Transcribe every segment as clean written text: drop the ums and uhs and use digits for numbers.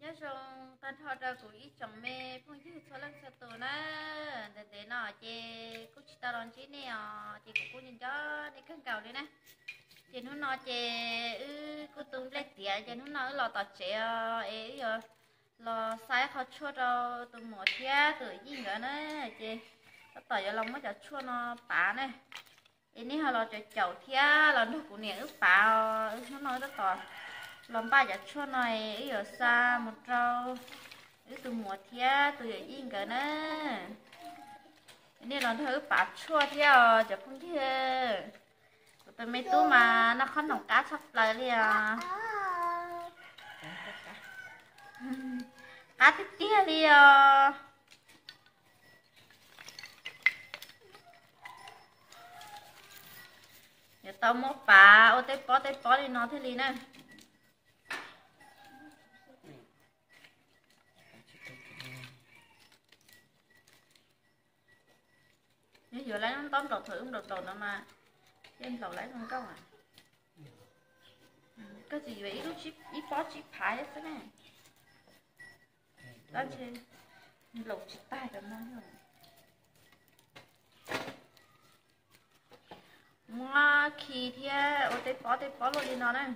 nhớ rằng ta thọ ra của ít chồng mẹ phong chứ số lần sau tổ nè để nó chị cũng chỉ tao đón chị nè chị cũng nhìn cho đi khăn cầu đi nè chị nó chị cô tung lấy tiền chị nó lò tọt chị ấy rồi lò sai họ chua đâu từ một thia từ gì nữa nè chị nó tỏi cho lòng mới cho chua nó bả này ini họ lò cho chậu thia lò nước của nè ướp bả nó nói rất tỏi làm ba giờ chua này ấy ở xa một rau ấy từ mùa thia từ ở yên cả nè nên làm thử bát chua theo giờ không thia từ mấy tú mà nó khó nòng cá sắp lại đi à cá tiếp tia đi à giờ tao mua bả ô tép bó đi nó thế đi nè nếu vừa lấy nó tóm đột thử không đột nó mà em lẩu lấy không công à cái gì vậy lúc chip ít bó chip phái thế này đó chứ lẩu chip tay được nó rồi mua khi thì ô tép bó luôn đi nó này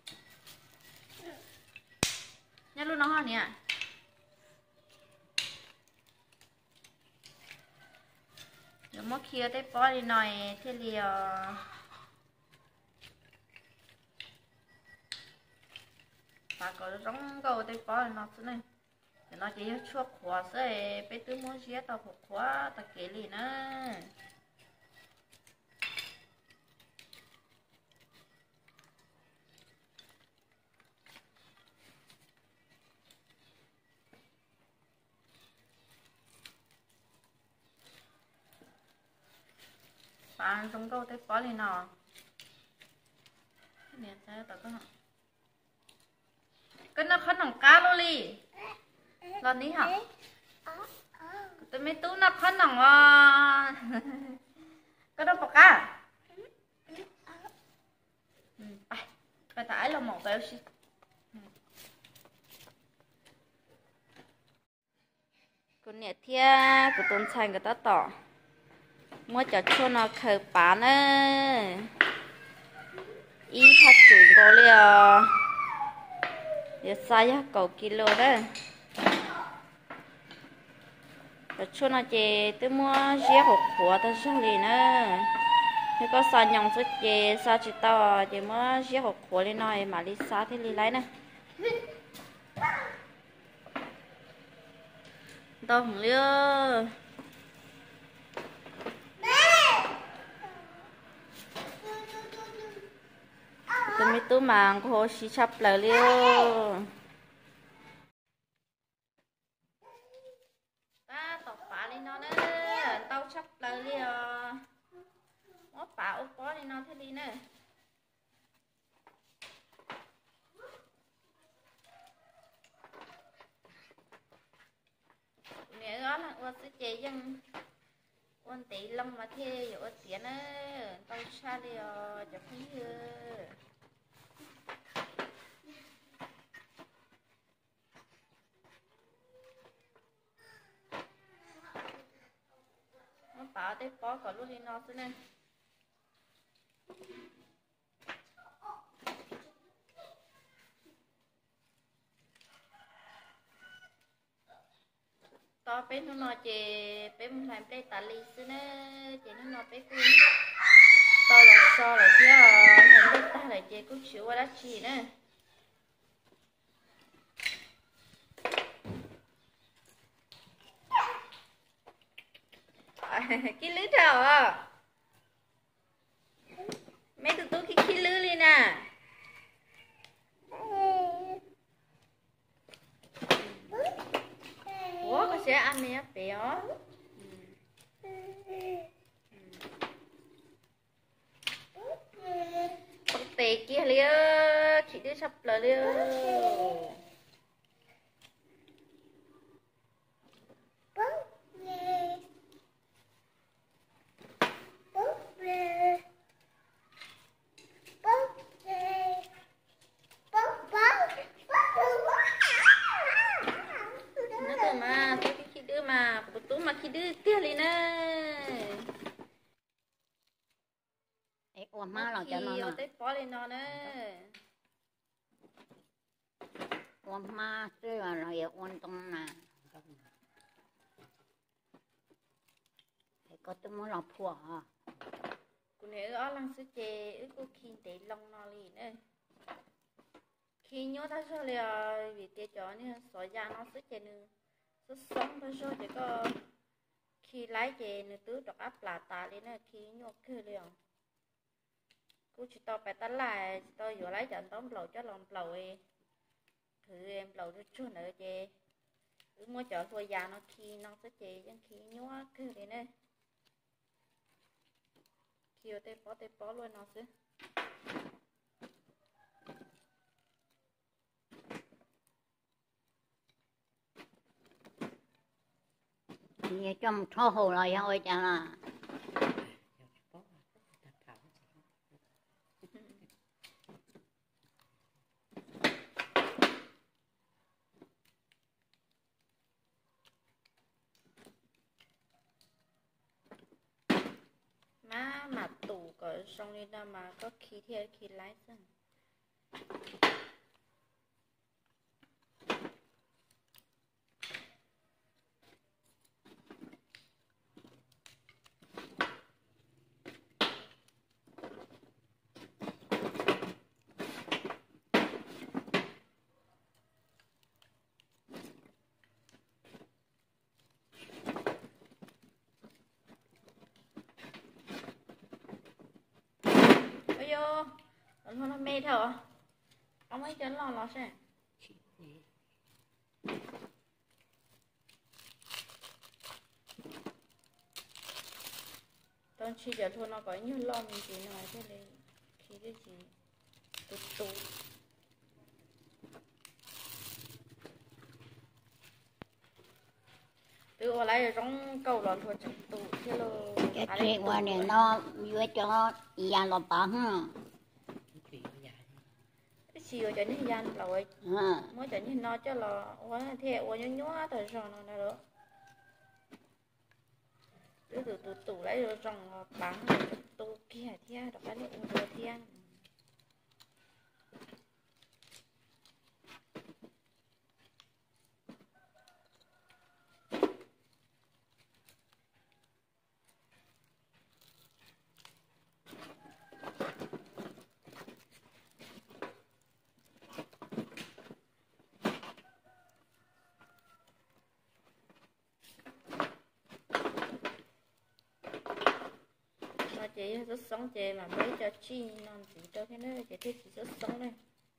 nhá luôn nó hả nè nếu mà kia tới bỏ đi nói thế thì bà có giống câu tới bỏ nó thế này thì nó chỉ chuộc khóa sẽ bé tư mua gì tao phục khóa tao kể gì nữa bạn trong câu tới bỏ lên nọ nè thế tao cái nó khó nòng cá luôn đi lầnนี้hả tôi mấy tú nó khó nòng cái đó bọc cá phải tải là một béo xí con nè thia của tôn xanh người ta tỏ mua cho cho nó khởi bán á y phát chủ có liều giờ sai á cầu kilo đó cho nó chè tôi mua dế hộp của ta sao liền á nếu có sao nhông số chè sao chỉ tao chè mua dế hộp của lên nói mà đi sao thì lấy nè tao không liêu tôi mới tú màng cô xí chắp lại liêu ta tọc phá đi nó nè tao chắp lại liêu mót phá ốp bó đi nó thế đi nè mẹ đó là ua sẽ chế dân ôn tí lâm mà thế dụ tiền á tao xa liêu chọc không chưa bảo tới bó có luôn đi nó thế này to bé nó nói chị bé muốn làm bé tả lì thế này chị nó nói bé cứ to là so là chứ làm bé ta là chị cũng chịu qua đá chị nè cái lưới thảo à mấy tụi tôi cái lưới đi nè ủa có sẽ ăn nè béo con tê kia liêu chị đưa sắp lại liêu mà tôi cái khi đưa mà bố tú mà khi đưa kia lên nè ấy ôm má là cho nó nè tới phó lên nó nè ôm má chứ là ôm tông nè có tôi muốn làm phùa hả cô này ở lăng sư chè cô khi để lòng nó liền nè khi nhớ ta cho là vì thế cho nên sỏi da nó sức chè nữa sức sống ta cho chỉ có khi lái chè nữa tứ đọc áp là ta lên nè khi nhớ cứ liền cô chỉ tao phải tắt lại tao vừa lái chọn tóm lầu cho lòng lầu ấy thử em lầu nó chưa nữa chè cứ mua chợ thôi da nó khi nó sức chè chẳng khi nhớ cứ lên nè khi ở tây bó luôn nó sẽ như trong thô hồ là thôi chả là mà tủ có xong đi đâu mà có khí theo khí lái xong vô nó mê thở ông ấy chân lo sẽ trong khi giờ thôi nó có nhiều lo mình chỉ nói thế này khi cái gì tụt từ ở lại trong cầu là thôi chẳng tụt thế lo cái chuyện qua này nó vừa cho nhà nó bằng chiều cho những gian rồi mới cho những nó cho là quá theo quá nhớ thời gian nó nữa từ tủ lấy rồi trong bán tủ kia theo đó cái này vừa theo chị rất sống chị mà mấy cho chi non chị cho thế nữa chị thích chị rất sống đây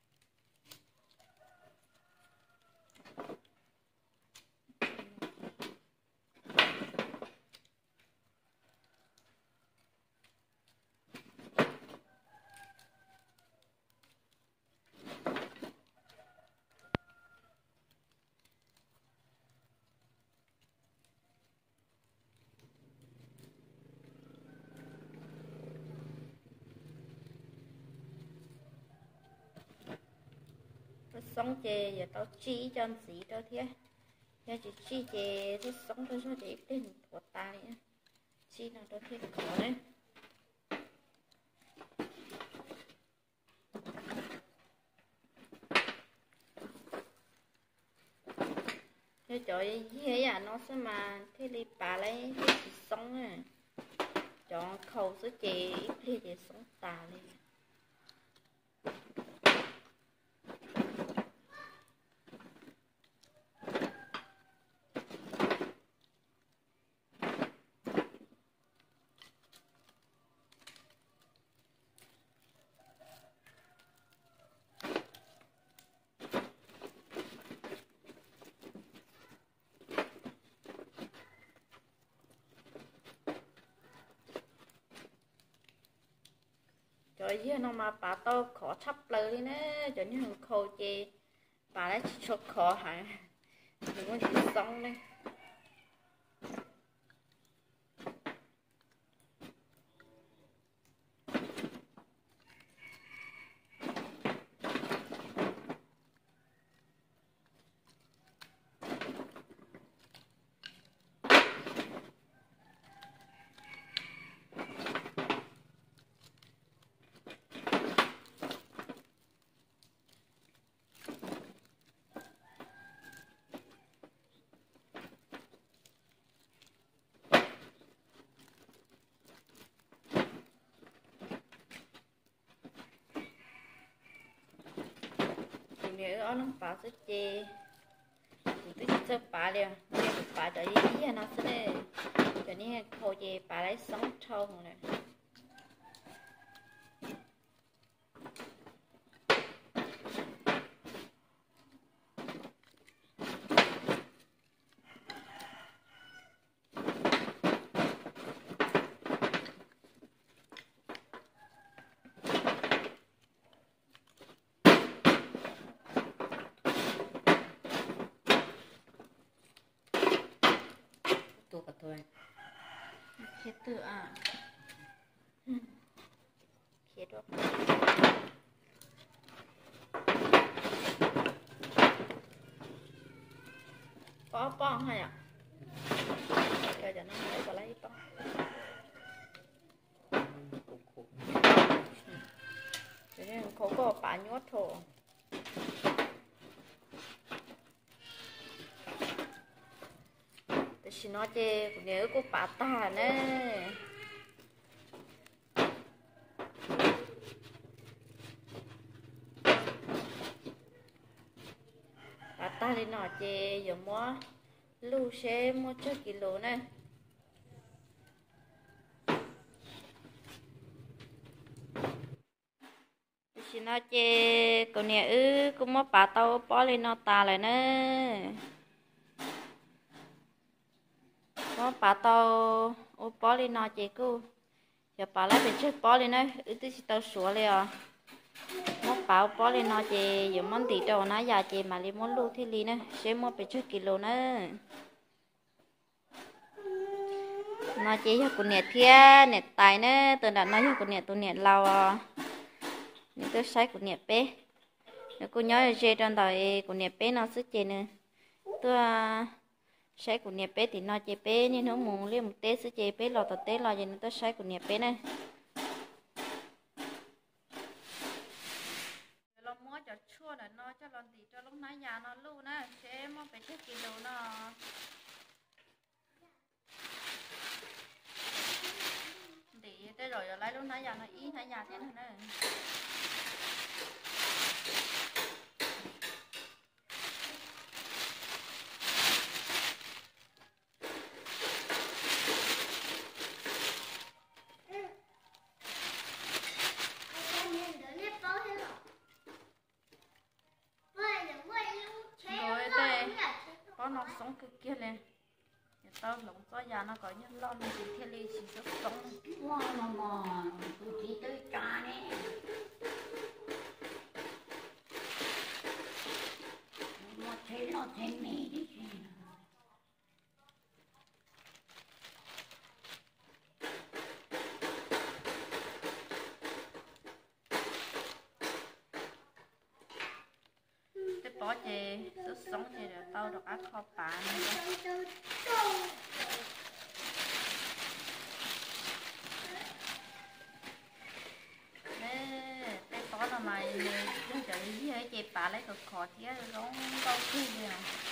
sống chè giờ tao chi cho anh gì tao thế giờ chị chi chè rất sống tao cho chị tên của ta nhé chi nào tao thế có đấy thế trời gì à nó sẽ mà thế đi bà lấy thế chị sống à chọn khâu số chè ít đi chị sống ta lên trời ơi nó mà bà to khó thấp lời đi nè cho những thằng khâu chè bà lấy cho khó hả đừng có chỉ sống đây còn nếu ở lắm bà sẽ chê tôi chỉ cho bà liền nên bà đợi ý nó sẽ đây cho nên khâu chê bà lấy sống trâu này thôi khét tự à khét đó có bong hay à cho nó lấy vào lấy bong cho nên khó có bà nhốt thôi chỉ nói chê nhớ của bà ta nè bà ta đi nói chê giờ mua lưu xe mua cho kilo nè chỉ nói chê còn nhớ cũng mua bà tao bỏ lên nó ta lại nè có bà tao ô bỏ lên nó chị cô giờ bà lấy về chết bỏ lên nó tôi chỉ tao sửa liền à mất bà bỏ lên nó chị giờ món tí trâu nó già chị mà lấy món lu thế li nữa sẽ mua về chết kilo nữa nó chị cho con nẹt thia nẹt tài nữa tôi đã nói cho con nẹt tôi nẹt lâu nhưng tôi sai con nẹt bé nếu cô nhớ là chơi trong đời con nẹt bé nó sức chị nữa tôi sai của nhà bé thì nó chế bé nhưng nó muốn lấy một té sẽ chế bé lọt té lọt vậy nó tới sai của nhà bé này lo mua cho chua là nó cho lần thì cho lúc nãy nhà nó luôn nè sẽ mua phải chết kilo nó thì tới rồi lấy lúc nãy nhà nó ý nãy nhà thế này nè nó sống cực kia lên tao lồng có già nó có những lon gì kia lên chỉ rất sống wow mà tôi chỉ tới trà nè nó thấy mẹ đi bỏ chè sức sống chè rồi tao được ăn kho bà này nè tay bỏ là mày nó chạy với chè bà lấy cực khó thế rồi tao cứ vậy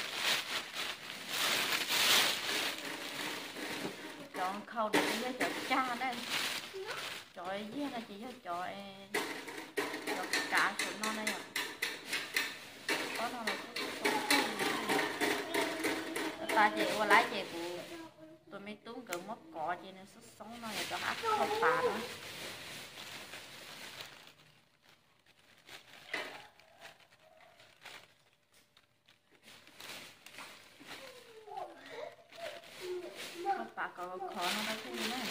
chọn khâu được với chọn cha đây trời với là chỉ cho chọn cả của nó đây à ta chị qua lái chị của tôi mới tốn gần mất cọ cho nên sức sống nó là cho hát không bà đó không bà còn khó nó đâu thế nữa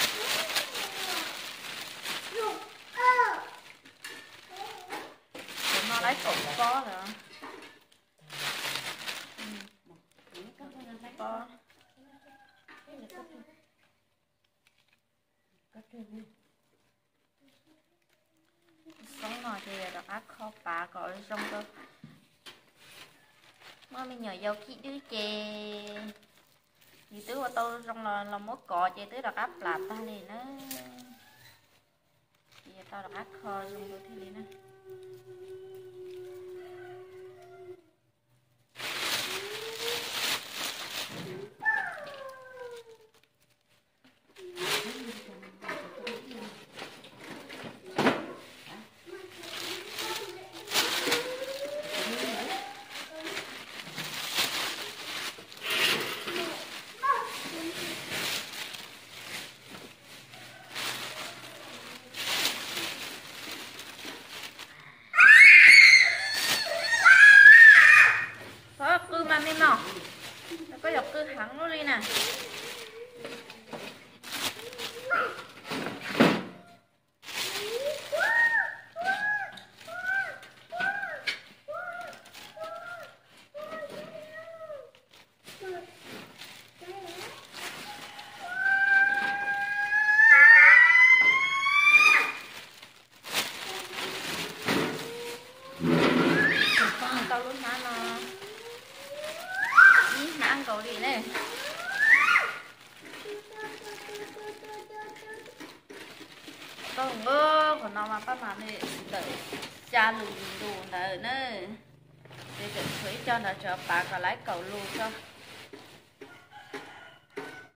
nó lấy cột có rồi sống ngồi thì được ác kho bà gọi xong cơ mà mình nhờ dâu khi đứa chè thì tứ qua tôi xong là mốt cọ chè tứ được áp lạp ta liền á thì tao được ác kho xong rồi thế liền á em nào nó có dọc tư thẳng luôn đi nè câu luôn hả nó nó ăn cậu gì này con ngơ của nó mà bắt mà này đợi cha lùn đồ đợi nữa để cho nó cho bà cả lái cậu luôn cho